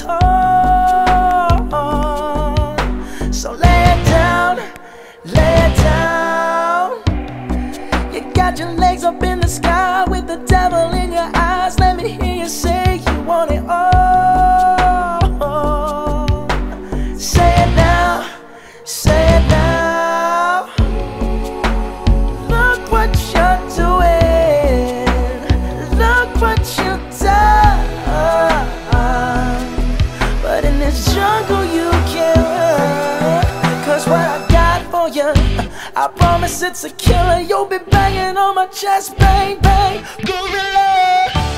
on. So lay it down, lay it down. You got your legs up in the sky with the devil in your eyes. Let me hear you say you want it all. Say it now, say it now. Look what you're doing, look what you've done. But in this jungle you can't run, 'cause what I got for you, I promise it's a killer. You'll be banging on my chest, bang, bang, gorilla.